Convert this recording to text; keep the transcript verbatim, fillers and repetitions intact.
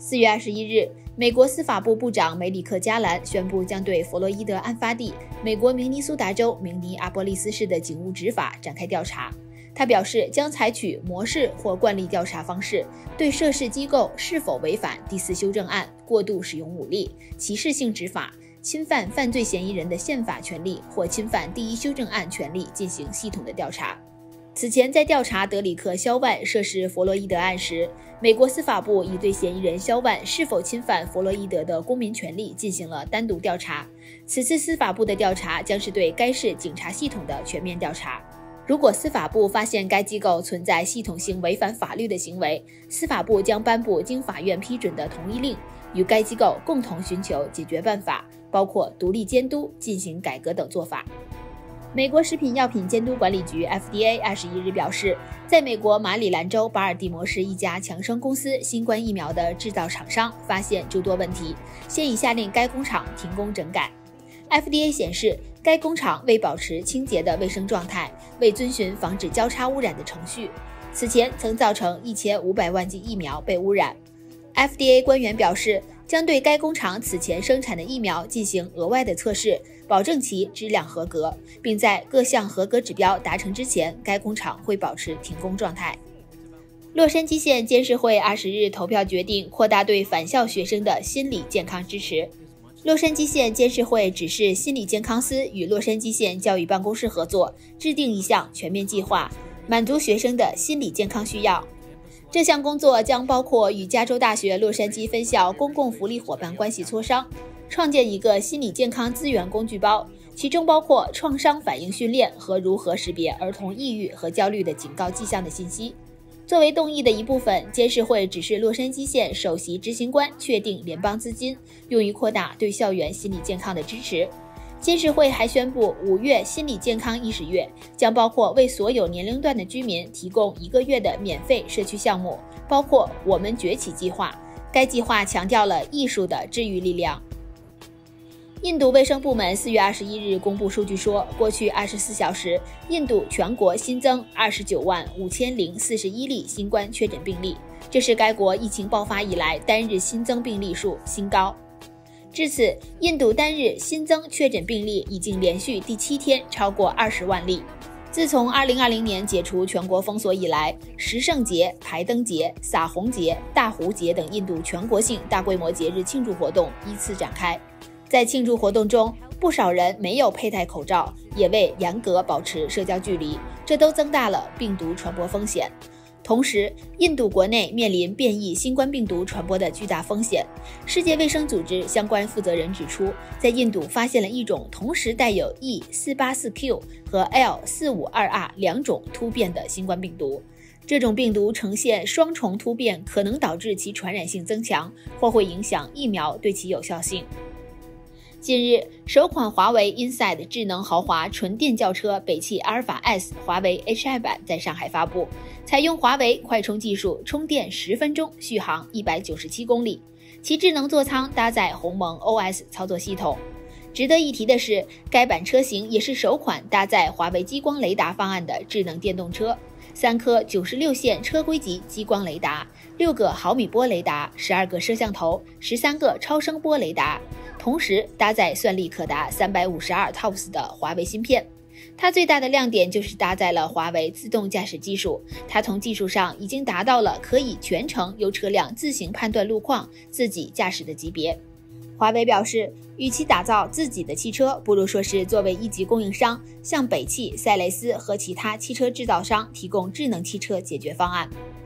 四月二十一日，美国司法部部长梅里克·加兰宣布将对弗洛伊德案发地美国明尼苏达州明尼阿波利斯市的警务执法展开调查。他表示将采取模式或惯例调查方式，对涉事机构是否违反第四修正案、过度使用武力、歧视性执法、侵犯犯罪嫌疑人的宪法权利或侵犯第一修正案权利进行系统的调查。此前，在调查德里克·肖万涉事弗洛伊德案时，美国司法部已对嫌疑人肖万是否侵犯弗洛伊德的公民权利进行了单独调查。此次司法部的调查将是对该市警察系统的全面调查。如果司法部发现该机构存在系统性违反法律的行为，司法部将颁布经法院批准的同意令，与该机构共同寻求解决办法，包括独立监督、进行改革等做法。美国食品药品监督管理局 F D A 二十一日表示，在美国马里兰州巴尔的摩市一家强生公司新冠疫苗的制造厂商发现诸多问题，现已下令该工厂停工整改。F D A 显示，该工厂为保持清洁的卫生状态，未遵循防止交叉污染的程序，此前曾造成一千五百万剂疫苗被污染。F D A 官员表示，将对该工厂此前生产的疫苗进行额外的测试，保证其质量合格，并在各项合格指标达成之前，该工厂会保持停工状态。洛杉矶县监事会二十日投票决定扩大对返校学生的心理健康支持。洛杉矶县监事会指示心理健康司与洛杉矶县教育办公室合作，制定一项全面计划，满足学生的心理健康需要。这项工作将包括与加州大学洛杉矶分校公共福利伙伴关系磋商，创建一个心理健康资源工具包，其中包括创伤反应训练和如何识别儿童抑郁和焦虑的警告迹象的信息。作为动议的一部分，监事会指示洛杉矶县首席执行官确定联邦资金，用于扩大对校园心理健康的支持。监事会还宣布，五月心理健康意识月将包括为所有年龄段的居民提供一个月的免费社区项目，包括我们崛起计划。该计划强调了艺术的治愈力量。印度卫生部门四月二十一日公布数据说，过去二十四小时，印度全国新增二十九万五千零四十一例新冠确诊病例，这是该国疫情爆发以来单日新增病例数新高。至此，印度单日新增确诊病例已经连续第七天超过二十万例。自从二零二零年解除全国封锁以来，十圣节、排灯节、撒红节、大壶节等印度全国性大规模节日庆祝活动依次展开。在庆祝活动中，不少人没有佩戴口罩，也未严格保持社交距离，这都增大了病毒传播风险。同时，印度国内面临变异新冠病毒传播的巨大风险。世界卫生组织相关负责人指出，在印度发现了一种同时带有 E 四八四 Q 和 L 四五二 R 两种突变的新冠病毒。这种病毒呈现双重突变，可能导致其传染性增强，或会影响疫苗对其有效性。近日，首款华为 Inside 智能豪华纯电轿车北汽阿尔法 S 华为 H I 版在上海发布，采用华为快充技术，充电十分钟，续航一百九十七公里。其智能座舱搭载鸿蒙 O S 操作系统。值得一提的是，该版车型也是首款搭载华为激光雷达方案的智能电动车。三颗九十六线车规级激光雷达，六个毫米波雷达，十二个摄像头，十三个超声波雷达，同时搭载算力可达三百五十二 T O P S 的华为芯片。它最大的亮点就是搭载了华为自动驾驶技术，它从技术上已经达到了可以全程由车辆自行判断路况、自己驾驶的级别。华为表示，与其打造自己的汽车，不如说是作为一级供应商，向北汽、赛雷斯和其他汽车制造商提供智能汽车解决方案。